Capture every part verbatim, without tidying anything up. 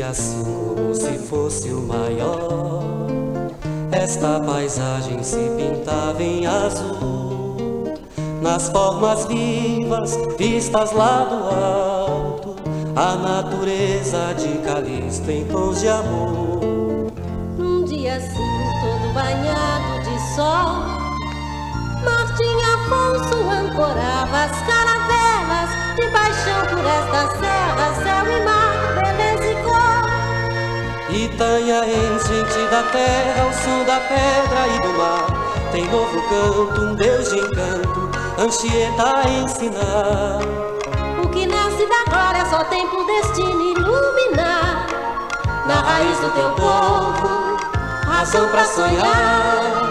dia assim como se fosse o maior, esta paisagem se pintava em azul, nas formas vivas vistas lá do alto, a natureza de Calixto em tons de amor. Num dia assim, todo banhado de sol, Martim Afonso ancorava as caravelas de paixão por esta serra, céu e mar, beleza e cor. Itanhaém, gente da terra, ao som da pedra e do mar, tem novo canto, um Deus de encanto, Anchieta a ensinar. O que nasce da glória só tem por destino iluminar, na raiz do teu povo, razão pra sonhar.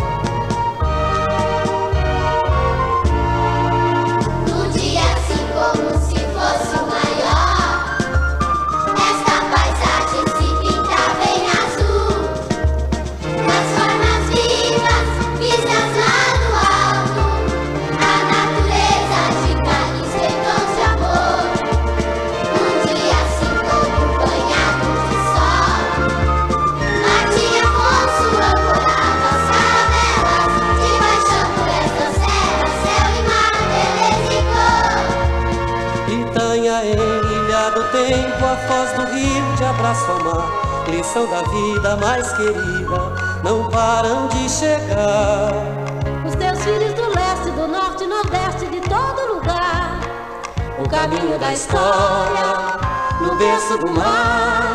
Ilha do tempo, a foz do rio de abraço ao mar, lição da vida mais querida, não param de chegar. Os teus filhos do leste, do norte, nordeste, de todo lugar, o caminho da história no berço do mar.